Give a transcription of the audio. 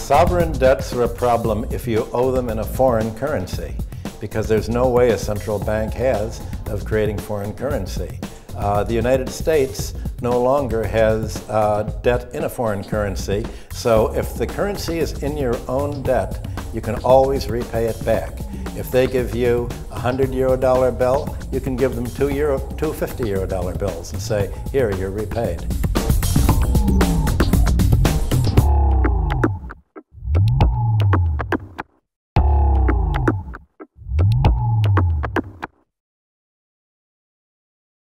Sovereign debts are a problem if you owe them in a foreign currency, because there's no way a central bank has of creating foreign currency. The United States no longer has debt in a foreign currency, so if the currency is in your own debt, you can always repay it back. If they give you a €100 bill, you can give them two €50 bills and say, here, you're repaid.